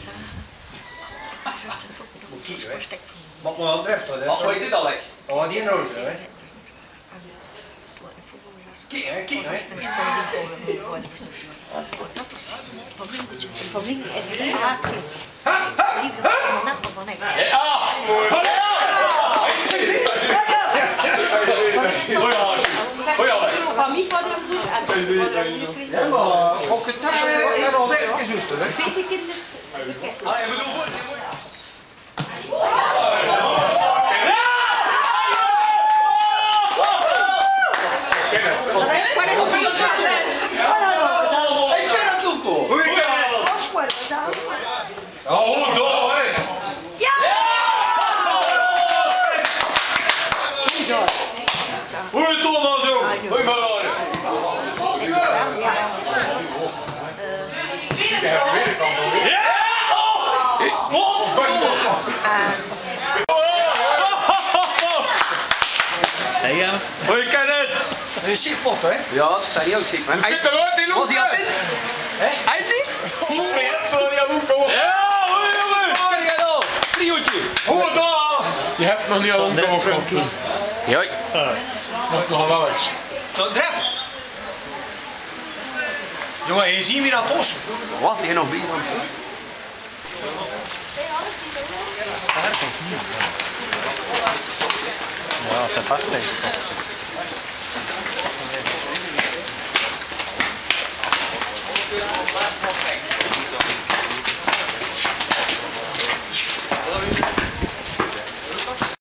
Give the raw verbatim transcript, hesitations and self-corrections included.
Wat moet wel recht hoor. Hoe heet dit, Alex? Oh, die nodig hè. Kijk hè, kijk hè. Familie is niet hard. Liefde van mijn nappen van ik. Ja! Hoi Alex! Hoi Alex! Van mij voor de broer. Ja maar, ook het zijn er al werken zoeken hè. Twee kinderen. Ah, je bedoelt voor. Oh, door, hè? Ja! Hoe je het toch nou zo? Hoi, maar hoor. Ja! Hey, ja. Hoi, Kenneth! Een zitpot hè. Ja, dat is niet ook ziek, man. Hij er nooit in. Was hij aan het in? Hè? Hij niet? Ja, hoi jongen! Kijk jij nou? Triootje! Hoe dan? Je hebt nog niet al omgekomen. Ja. Nog nog wel eens. Tot drep. Jongen, je ziet me dat tos. Wat? Je nog bier van? Ja, te vast is.